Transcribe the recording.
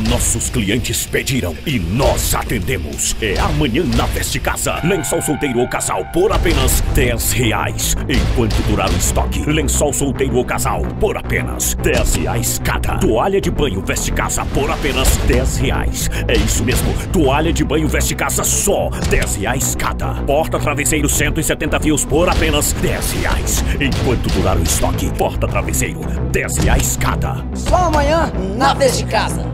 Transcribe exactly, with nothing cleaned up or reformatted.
Nossos clientes pediram e nós atendemos. É amanhã na Veste Casa. Lençol solteiro ou casal por apenas dez reais. Enquanto durar o estoque. Lençol solteiro ou casal por apenas dez reais cada. Toalha de banho Veste Casa por apenas dez reais. É isso mesmo, toalha de banho Veste Casa só dez reais cada. Porta travesseiro cento e setenta fios por apenas dez reais. Enquanto durar o estoque. Porta travesseiro dez reais cada. Só amanhã na Veste Casa.